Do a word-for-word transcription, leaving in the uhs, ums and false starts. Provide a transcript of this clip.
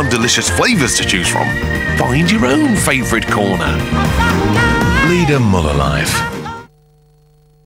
fun, delicious flavours to choose from. Find your own favourite corner. Lead a Muller life.